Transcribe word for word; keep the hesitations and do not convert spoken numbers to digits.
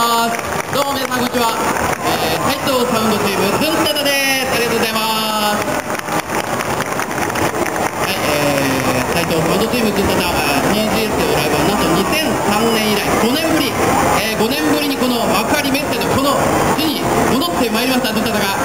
ます。どうも皆さんこんにちは。えー、斉藤サウンドチームズンタタです。ありがとうございます。はい、えー、斉藤サウンドチームズンタタ ティージーエス というライブはなんとにせんさんねん以来ごねんぶり、えー、ごねんぶりにこの幕張メッセのこの地に戻ってまいりました。ズンタタが